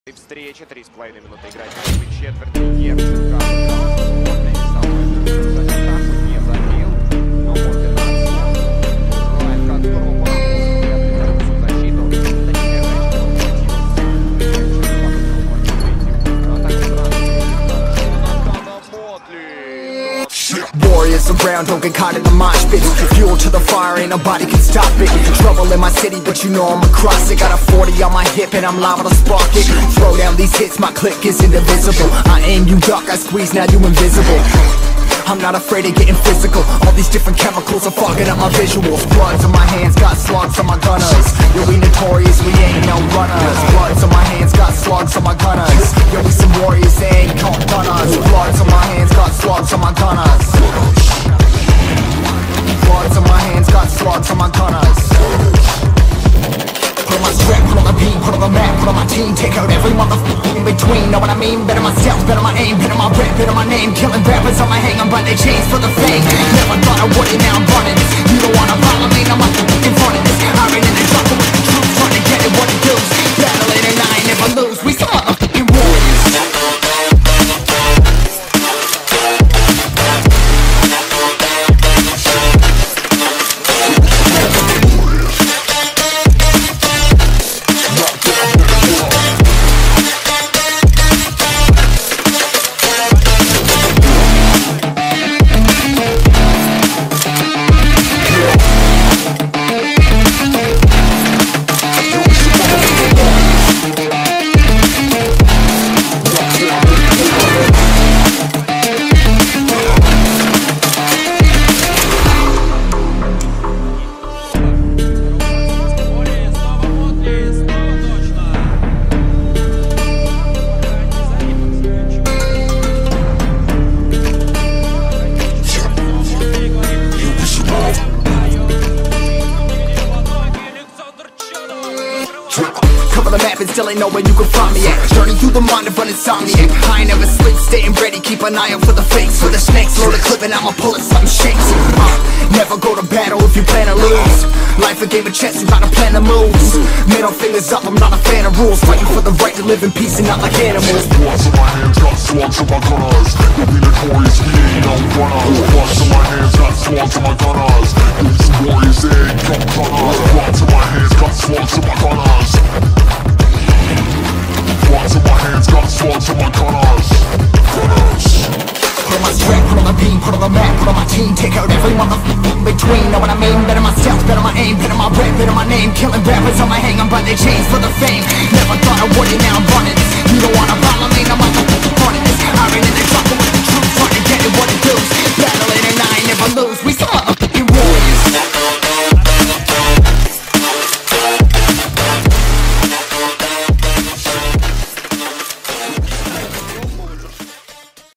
Встречи 3,5 минуты играть в первой четверти. Ершенко не забил, но Warriors around, don't get caught in the mosh pit. Fuel to the fire, ain't nobody can stop it. Trouble in my city, but you know I'm across it. Got a 40 on my hip and I'm liable to spark it. Throw down these hits, my click is indivisible. I aim, you duck, I squeeze, now you invisible. I'm not afraid of getting physical. All these different chemicals are fogging up my visuals. Bloods on my hands, got slugs on my gunners. Yo, we notorious, we ain't no runners. Bloods on my hands, got slugs on my gunners. Yo, we some warriors, they ain't called gunners. Bloods on my hands, got slugs on my gunners. Bloods on my hands, got slugs on my gunners. Put on my strap, put on the beam, put on the map, put on my team. Take out every motherfucker in between. Know what I mean? Better myself, better my aim, better my rap, better my name. Killing rappers on my hang, I'm by their chains for the fame. Never thought I would it, now I'm running this. You don't wanna follow me, I'm up in front of this. I ran in the trouble with the troops, trying to get it what it does. Battling and I ain't never lose, we some motherfucking warriors. Cover the map and still ain't know where you can find me at. Journey through the mind of an insomniac. I ain't never sleep, staying ready, keep an eye out for the fakes. For the snakes, load a clip and I'ma pull it, something shakes. Never go to battle if you plan to lose. Life a game of chess, you gotta plan the moves. Middle fingers up, I'm not a fan of rules. Fighting for the right to live in peace and not like animals. Bloods in my hands, got slugs on my gunners. You'll be notorious, we ain't no runners. Bloods in my hands, got slugs on my gunners. These warriors, they ain't no gunners. Bloods in my hands, got slugs on my gunners. Bloods in my hands, got slugs on my gunners. Put on my strap, put on the beam, put on the map, put on my team. Take out every motherfucker in between. Know what I mean? Better myself, better my aim, better my rap, better my name. Killing rappers on my hang, I'm by their chains for the fame. Never thought I would